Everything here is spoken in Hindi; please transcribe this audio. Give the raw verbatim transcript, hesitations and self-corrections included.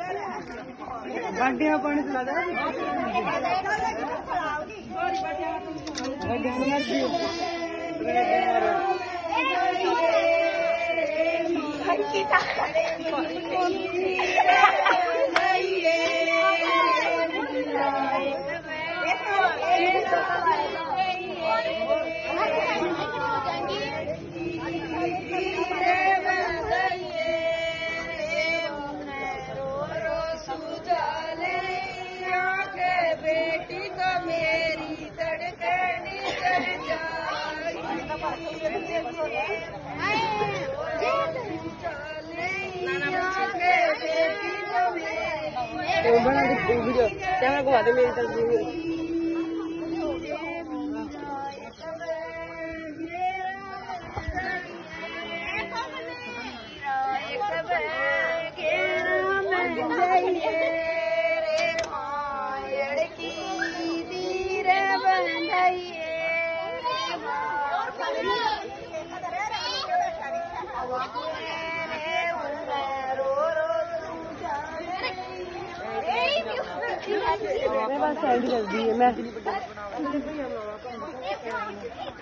बाटियां पानी चला दे बेटी को मेरी धड़कनी चढ़ कैमरा घुमा दे मेरी तस्वीर मेरे पास साइड कर दी है मैं